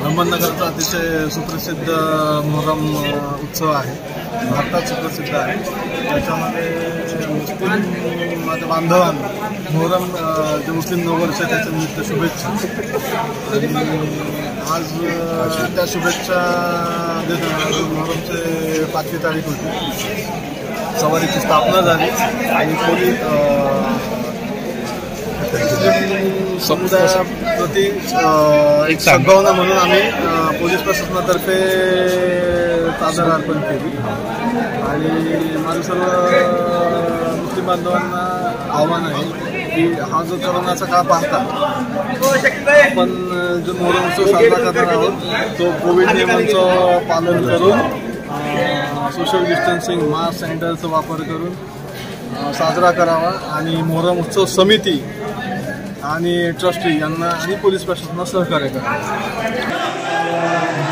अहमदनगरचा अतिशय सुप्रसिद्ध मोहरम उत्सव आहे, भारतात सुप्रसिद्ध आहे। त्याच्यामध्ये मुस्लिम माझ्या बांधवांना मोहरम जे मुस्लिम नववर्ष त्याच्या निमित्त शुभेच्छा। आणि आज त्या शुभेच्छा देताना मोहरमचे 5वी तारीख होती, सवारीची स्थापना झाली आणि समुदायाप्रती एक सद्भावना म्हणून आम्ही पोलीस प्रशासनातर्फे चादर अर्पण केली। आणि माझं सर्व मुस्लिम बांधवांना आव्हान आहे की हा जो कोरोनाचा काळ पाहता आपण जो मोहरम उत्सव साजरा करणार आहोत तो कोविड नियमांचं पालन करून सोशल डिस्टन्सिंग, मास्क, सॅनिटायझरचा वापर करून साजरा करावा। आणि मोहरम उत्सव समिती आणि ट्रस्टी यांना आणि पोलीस प्रशासनाला सहकार्य करावे।